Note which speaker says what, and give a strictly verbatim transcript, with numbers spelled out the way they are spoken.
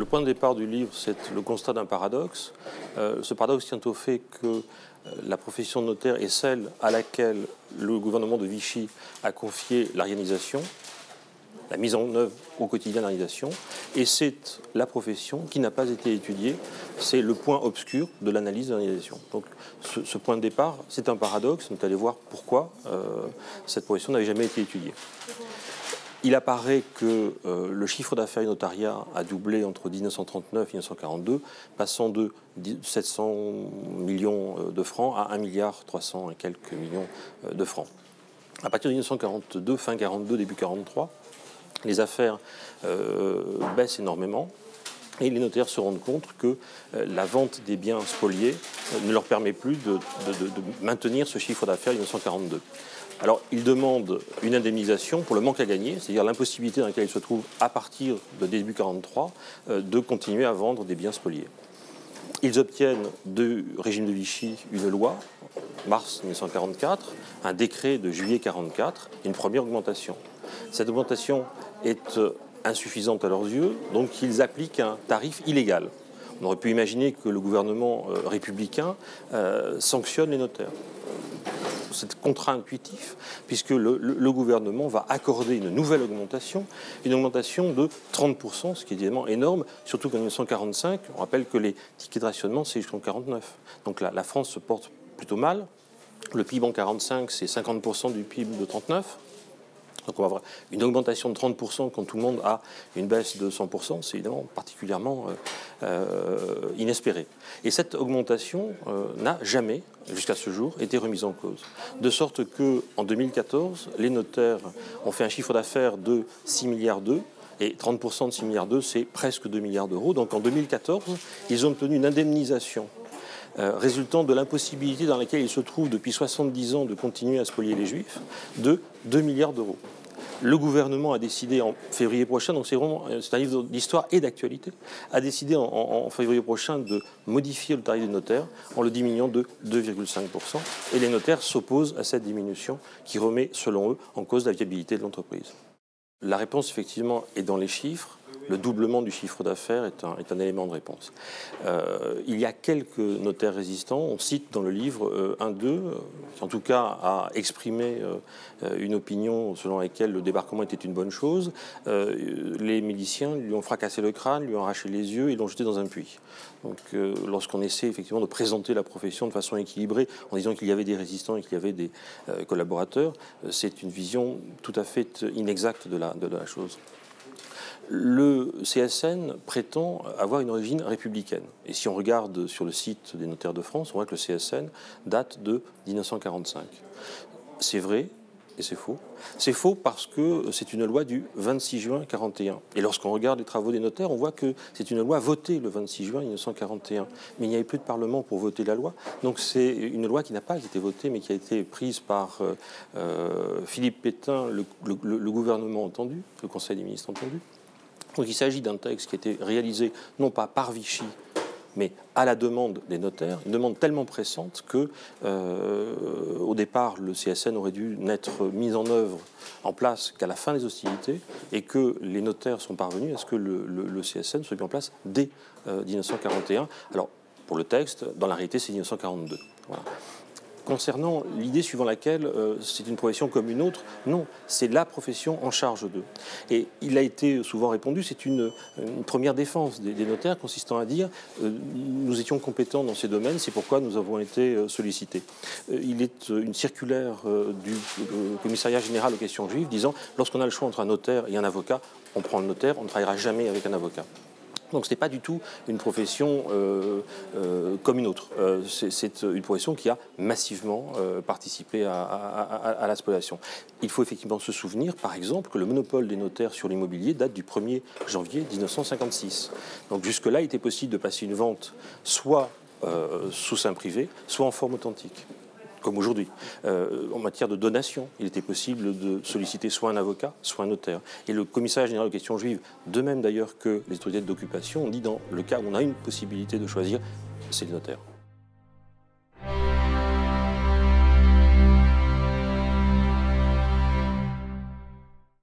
Speaker 1: point de départ du livre, c'est le constat d'un paradoxe. Euh, ce paradoxe tient au fait que euh, la profession de notaire est celle à laquelle le gouvernement de Vichy a confié l'organisation, la mise en œuvre au quotidien de l'organisation, et c'est la profession qui n'a pas été étudiée. C'est le point obscur de l'analyse de l'organisation. Donc ce, ce point de départ, c'est un paradoxe. On est allé voir pourquoi euh, cette profession n'avait jamais été étudiée. Il apparaît que euh, le chiffre d'affaires du notariat a doublé entre mille neuf cent trente-neuf et mille neuf cent quarante-deux, passant de sept cents millions de francs à un milliard trois cents et quelques millions de francs. À partir de mille neuf cent quarante-deux, fin quarante-deux, début quarante-trois, les affaires euh, baissent énormément et les notaires se rendent compte que euh, la vente des biens spoliés euh, ne leur permet plus de, de, de, de maintenir ce chiffre d'affaires de mille neuf cent quarante-deux. Alors, ils demandent une indemnisation pour le manque à gagner, c'est-à-dire l'impossibilité dans laquelle ils se trouvent à partir de début quarante-trois euh, de continuer à vendre des biens spoliés. Ils obtiennent du régime de Vichy une loi, mars mille neuf cent quarante-quatre, un décret de juillet quarante-quatre, une première augmentation. Cette augmentation est euh, insuffisante à leurs yeux, donc ils appliquent un tarif illégal. On aurait pu imaginer que le gouvernement euh, républicain euh, sanctionne les notaires. C'est contre-intuitif, puisque le, le, le gouvernement va accorder une nouvelle augmentation, une augmentation de trente pour cent, ce qui est évidemment énorme, surtout qu'en mille neuf cent quarante-cinq, on rappelle que les tickets de rationnement, c'est jusqu'en quarante-neuf. Donc la, la France se porte plutôt mal. Le P I B en quarante-cinq, c'est cinquante pour cent du P I B de trente-neuf. Donc on va avoir une augmentation de trente pour cent quand tout le monde a une baisse de cent pour cent, c'est évidemment particulièrement euh, euh, inespéré. Et cette augmentation euh, n'a jamais, jusqu'à ce jour, été remise en cause. De sorte qu'en deux mille quatorze, les notaires ont fait un chiffre d'affaires de six milliards d'euros, et trente pour cent de six milliards d'euros, c'est presque deux milliards d'euros. Donc en deux mille quatorze, ils ont obtenu une indemnisation Euh, résultant de l'impossibilité dans laquelle ils se trouvent depuis soixante-dix ans de continuer à spolier les Juifs, de deux milliards d'euros. Le gouvernement a décidé en février prochain, donc c'est vraiment c'est un livre d'histoire et d'actualité, a décidé en, en, en février prochain de modifier le tarif des notaires en le diminuant de deux virgule cinq pour cent. Et les notaires s'opposent à cette diminution qui remet, selon eux, en cause la viabilité de l'entreprise. La réponse, effectivement, est dans les chiffres. Le doublement du chiffre d'affaires est un, est un élément de réponse. Euh, il y a quelques notaires résistants. On cite dans le livre euh, un d'eux, euh, qui en tout cas a exprimé euh, une opinion selon laquelle le débarquement était une bonne chose. Euh, les miliciens lui ont fracassé le crâne, lui ont arraché les yeux et l'ont jeté dans un puits. Donc euh, lorsqu'on essaie effectivement de présenter la profession de façon équilibrée en disant qu'il y avait des résistants et qu'il y avait des euh, collaborateurs, euh, c'est une vision tout à fait inexacte de la, de la chose. Le C S N prétend avoir une origine républicaine. Et si on regarde sur le site des notaires de France, on voit que le C S N date de mille neuf cent quarante-cinq. C'est vrai et c'est faux. C'est faux parce que c'est une loi du vingt-six juin quarante et un. Et lorsqu'on regarde les travaux des notaires, on voit que c'est une loi votée le vingt-six juin mille neuf cent quarante et un. Mais il n'y avait plus de Parlement pour voter la loi. Donc c'est une loi qui n'a pas été votée, mais qui a été prise par euh, euh, Philippe Pétain, le, le, le gouvernement entendu, le Conseil des ministres entendu. Donc il s'agit d'un texte qui a été réalisé non pas par Vichy, mais à la demande des notaires, une demande tellement pressante que, euh, au départ, le C S N aurait dû n'être mis en œuvre, en place qu'à la fin des hostilités, et que les notaires sont parvenus à ce que le, le, le C S N soit mis en place dès euh, mille neuf cent quarante et un. Alors, pour le texte, dans la réalité, c'est mille neuf cent quarante-deux. Voilà. Concernant l'idée suivant laquelle euh, c'est une profession comme une autre, non, c'est la profession en charge d'eux. Et il a été souvent répondu, c'est une, une première défense des, des notaires consistant à dire euh, nous étions compétents dans ces domaines, c'est pourquoi nous avons été euh, sollicités. Euh, il est euh, une circulaire euh, du euh, commissariat général aux questions juives disant lorsqu'on a le choix entre un notaire et un avocat, on prend le notaire, on ne travaillera jamais avec un avocat. Donc ce n'est pas du tout une profession euh, euh, comme une autre. Euh, c'est une profession qui a massivement euh, participé à, à, à, à la spoliation. Il faut effectivement se souvenir, par exemple, que le monopole des notaires sur l'immobilier date du premier janvier mille neuf cent cinquante-six. Donc jusque-là, il était possible de passer une vente soit euh, sous seing privé, soit en forme authentique. Comme aujourd'hui. Euh, en matière de donation, il était possible de solliciter soit un avocat, soit un notaire. Et le commissariat général aux questions juives, de même d'ailleurs que les autorités d'occupation, on dit dans le cas où on a une possibilité de choisir, c'est le notaire.